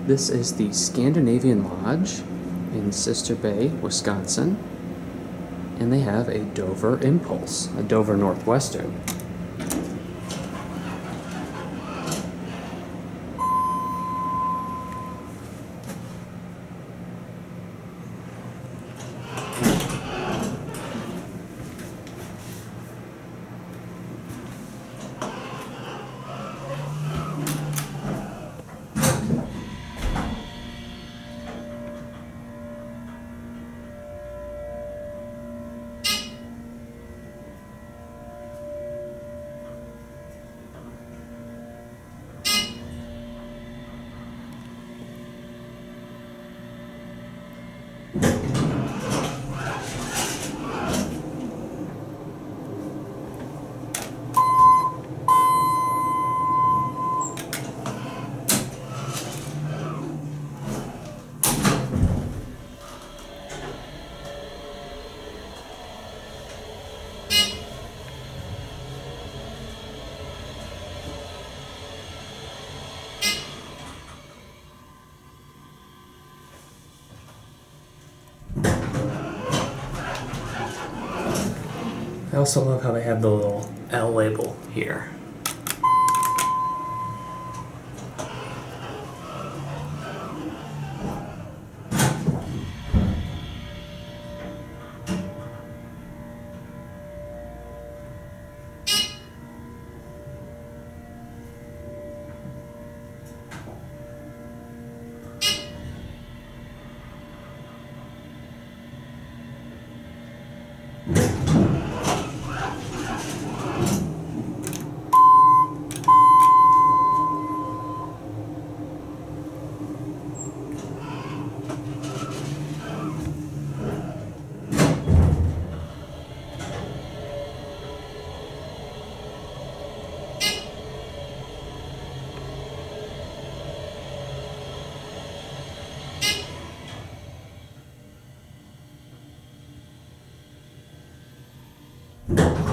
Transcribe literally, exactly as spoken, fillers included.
This is the Scandinavian Lodge in Sister Bay, Wisconsin, and they have a Dover Impulse, a Dover Northwestern. I also love how they have the little L label here. You